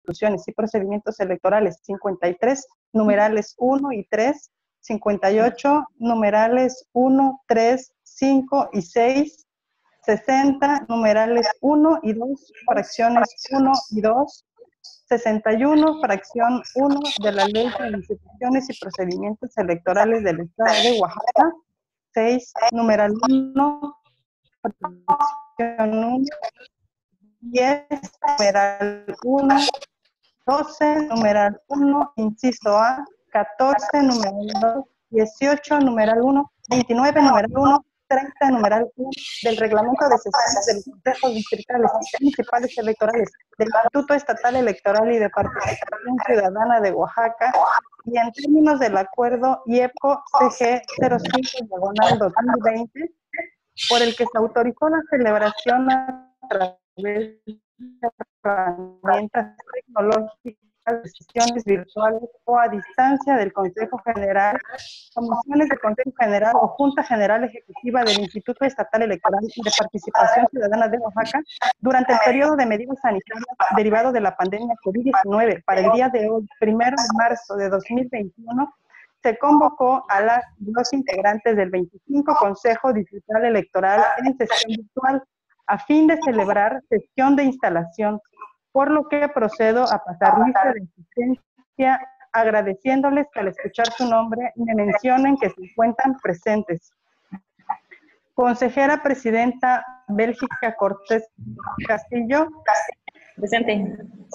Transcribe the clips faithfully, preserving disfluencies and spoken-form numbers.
instituciones y procedimientos electorales, cincuenta y tres, numerales uno y tres, cincuenta y ocho, numerales uno, tres, cinco y seis, sesenta, numerales uno y dos, fracciones uno y dos, sesenta y uno, fracción uno de la Ley de Instituciones y Procedimientos Electorales del Estado de Oaxaca, seis, numeral uno, fracción uno, diez, numeral uno, doce, numeral uno, inciso A, catorce, numeral dos, dieciocho, numeral uno, veintinueve, numeral uno, treinta, numeral uno, del Reglamento de Sesiones de los Consejos Distritales y Municipales Electorales del Instituto Estatal Electoral y de Participación Ciudadana de Oaxaca, y en términos del acuerdo I E P C O C G cero cinco diagonal dos mil veinte, por el que se autorizó la celebración a través de herramientas tecnológicas, de sesiones virtuales o a distancia del Consejo General, comisiones de Consejo General o Junta General Ejecutiva del Instituto Estatal Electoral y de Participación Ciudadana de Oaxaca durante el periodo de medidas sanitarias derivado de la pandemia COVID diecinueve. Para el día de hoy, primero de marzo de dos mil veintiuno, se convocó a las, los integrantes del veinticinco Consejo Distrital Electoral en sesión virtual a fin de celebrar sesión de instalación, por lo que procedo a pasar lista de asistencia, agradeciéndoles que al escuchar su nombre me mencionen que se encuentran presentes. Consejera Presidenta Bélgica Cortés Castillo. Presente.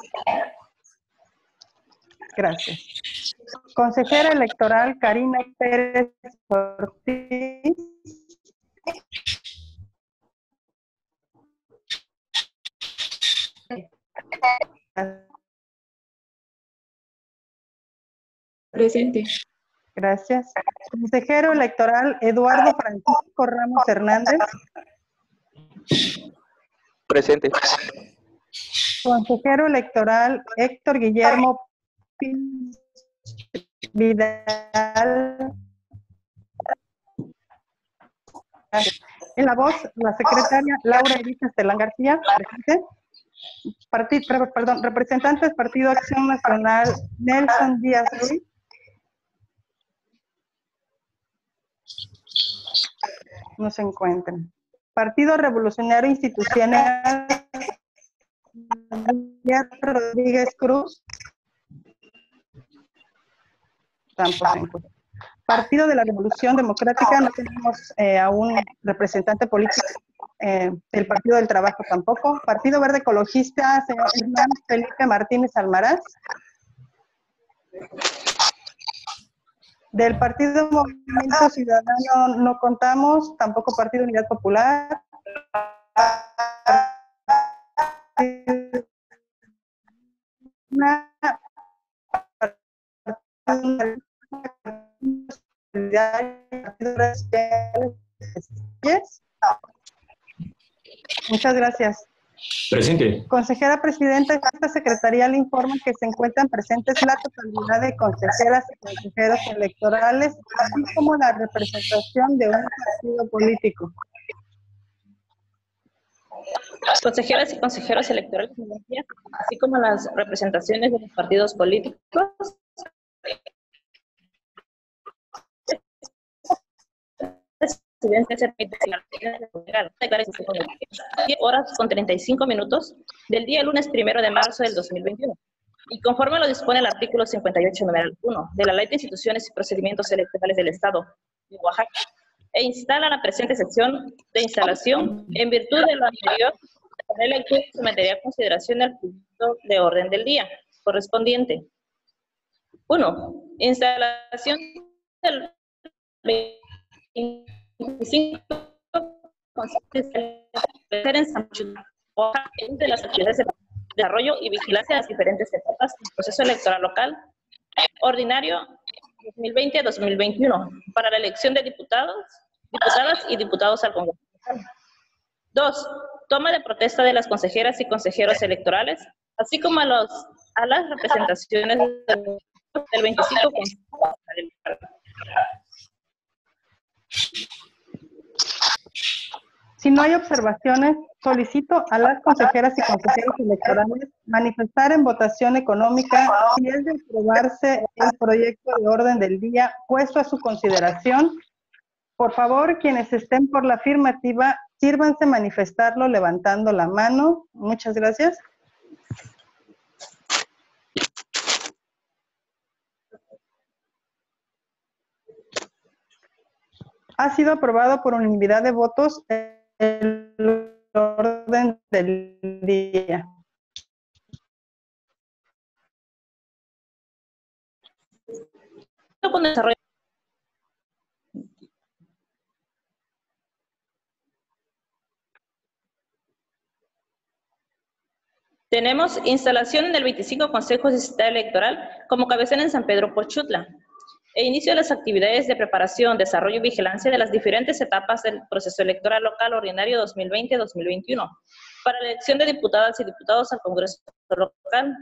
Gracias. Consejera Electoral Karina Pérez Ortiz. Presente. Gracias. Consejero Electoral Eduardo Francisco Ramos Hernández. Presente. Consejero Electoral Héctor Guillermo Vidal. En la voz, la secretaria Laura Erika Estelán García, presente. Parti, perdón, representantes Partido Acción Nacional Nelson Díaz Ruiz. No se encuentran. Partido Revolucionario Institucional Rodríguez Cruz. Tampoco se encuentra. Partido de la Revolución Democrática, no tenemos eh, a un representante político. Eh, el Partido del Trabajo tampoco. Partido Verde Ecologista, señor Hernán Felipe Martínez Almaraz. Del Partido Movimiento Ciudadano no contamos, tampoco Partido Unidad Popular. Una, Muchas gracias. Presente. Consejera Presidenta, esta Secretaría le informa que se encuentran presentes la totalidad de consejeras y consejeros electorales, así como la representación de un partido político. Consejeras y consejeros electorales, así como las representaciones de los partidos políticos. diez horas con treinta y cinco minutos del día lunes primero de marzo del dos mil veintiuno. Y conforme lo dispone el artículo cincuenta y ocho, numeral uno, de la Ley de Instituciones y Procedimientos Electorales del Estado de Oaxaca, e instala la presente sección de instalación en virtud de lo anterior, la lectura sometería a consideración el punto de orden del día correspondiente. uno. Instalación del veinticinco en San Oaxaca, de las actividades de desarrollo y vigilancia de las diferentes etapas del proceso electoral local ordinario dos mil veinte a dos mil veintiuno para la elección de diputados, diputadas y diputados al Congreso. Dos. Toma de protesta de las consejeras y consejeros electorales, así como a, los, a las representaciones del, del veinticinco. Si no hay observaciones, solicito a las consejeras y consejeros electorales manifestar en votación económica si es de aprobarse el proyecto de orden del día puesto a su consideración. Por favor, quienes estén por la afirmativa, sírvanse manifestarlo levantando la mano. Muchas gracias. Ha sido aprobado por unanimidad de votos el orden del día. Con desarrollo. Tenemos instalación del veinticinco Consejo Distrital Electoral como cabecera en San Pedro Pochutla e inicio de las actividades de preparación, desarrollo y vigilancia de las diferentes etapas del proceso electoral local ordinario dos mil veinte dos mil veintiuno para la elección de diputadas y diputados al Congreso local.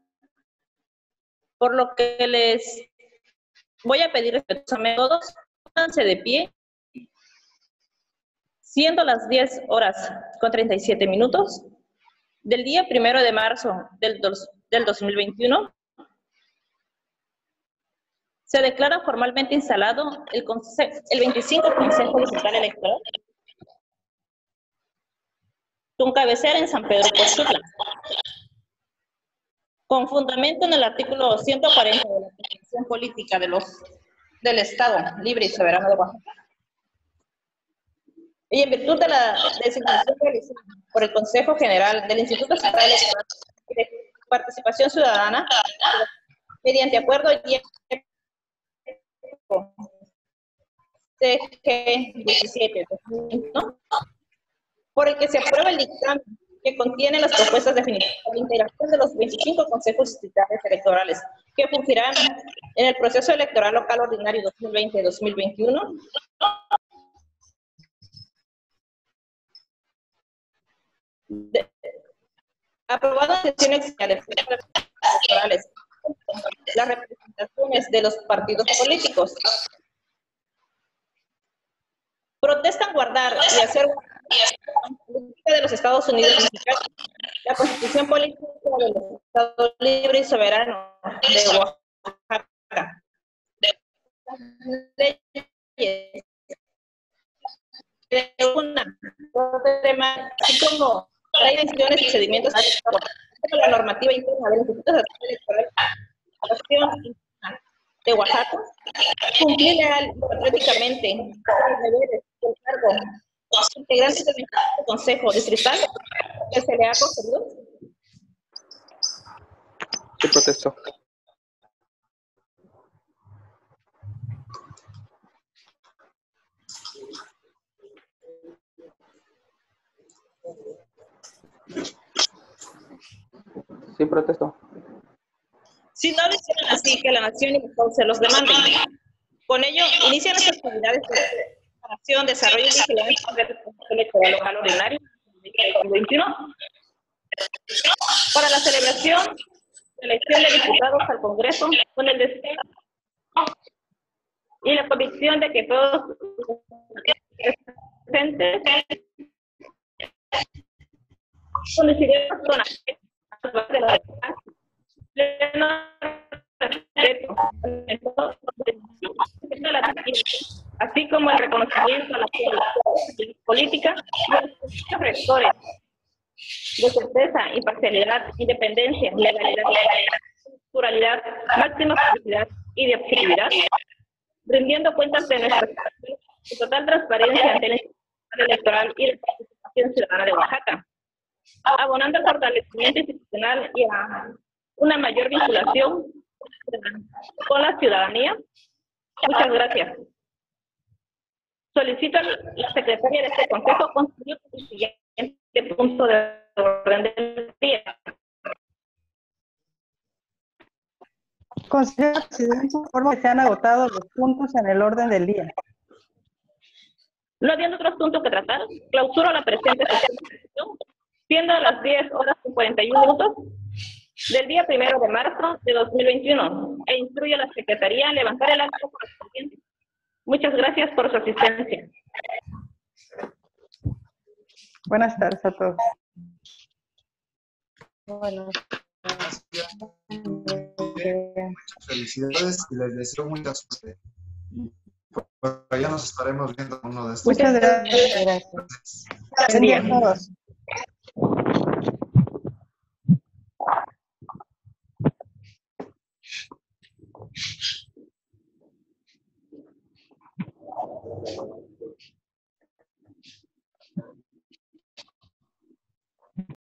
Por lo que les voy a pedir respetuosamente a todos, pónganse de pie, siendo las diez horas con treinta y siete minutos del día primero de marzo del, dos, del dos mil veintiuno, se declara formalmente instalado el, consejo, el veinticinco Consejo Distrital Electoral con cabecera en San Pedro Pochutla, con fundamento en el artículo ciento cuarenta de la Constitución Política de los, del Estado Libre y Soberano de Oaxaca, y en virtud de la designación realizada por el Consejo General del Instituto Estatal Electoral de Participación Ciudadana, mediante acuerdo y C G diecisiete, ¿no? por el que se aprueba el dictamen que contiene las propuestas definitivas de integración de los veinticinco consejos distritales electorales que fungirán en el proceso electoral local ordinario dos mil veinte dos mil veintiuno. De, aprobado en sesiones electorales, las representaciones de los partidos políticos protestan guardar y hacer de los Estados Unidos mexicanos la Constitución Política del Estado Libre y Soberano de Oaxaca, de leyes de una tema, así como ley de instituciones y procedimientos de la normativa interna del Instituto Electoral de Oaxaca, cumplir legal y patrióticamente los deberes del cargo integrantes del Consejo Distrital que se le ha concedido. Sí, protesto. Sí, protesto. Si no lo hicieron así, que la nación y los estados se los demanden. Con ello, inician las actividades de preparación, desarrollo y vigilancia del proceso electoral local ordinario dos mil veintiuno para la celebración de elección de diputados al Congreso con el deseo y la convicción de que todos los presentes coincidirán con la de la pleno respeto, así como el reconocimiento a la política y a los rectores de certeza, imparcialidad, independencia, legalidad, pluralidad, máxima publicidad y de objetividad, rindiendo cuentas de nuestra total transparencia ante la institución electoral y la participación ciudadana de Oaxaca, abonando al fortalecimiento institucional y a una mayor vinculación con la ciudadanía. Muchas gracias. Solicito a la secretaria de este consejo concluir con el siguiente punto de orden del día. Consejero Presidente, informo que se han agotado los puntos en el orden del día. No habiendo otros puntos que tratar, clausuro la presente sesión, siendo a las diez horas con cuarenta y uno minutos del día primero de marzo de dos mil veintiuno e instruyo a la Secretaría a levantar el acto correspondiente. Muchas gracias por su asistencia. Buenas tardes a todos. Bueno, muchas felicidades y les deseo mucha suerte. Por allá nos estaremos viendo uno de estos. Muchas gracias. Gracias. Buen día a todos. Thank you.